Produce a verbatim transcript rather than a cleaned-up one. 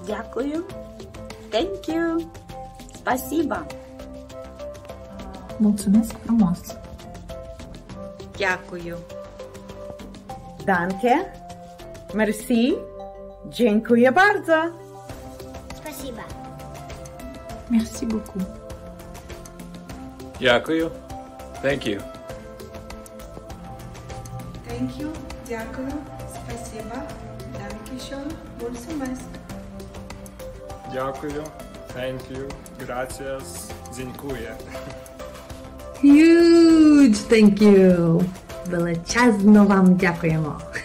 Дякую. Thank you. Спасибо. Mulțumesc frumos. Дякую. Danke. Merci. Dziękuję bardzo. Спасибо. Merci beaucoup. Дякую. Thank you. Thank you. Дякую. Спасибо. Dankeschön. Mulțumesc. Дякую. Thank you. Gracias. Dziękuję. Huge thank you! Величезно вам дякуємо!